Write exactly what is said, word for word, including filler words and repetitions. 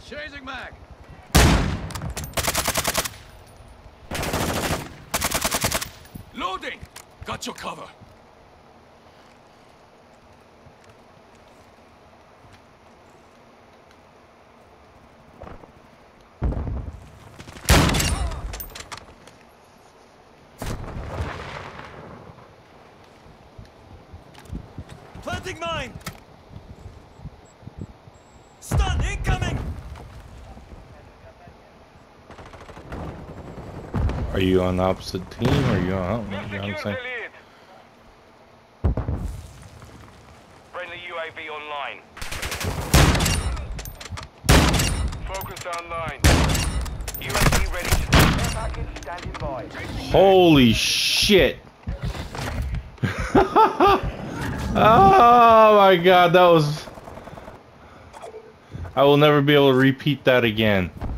Chasing mag. Loading. Got your cover. Planting mine! Stun incoming! Are you on the opposite team or are you on, you know what I'm saying? Friendly U A V online. Focus online. U A V ready to care package standing by. Holy shit! Oh my god, that was... I will never be able to repeat that again.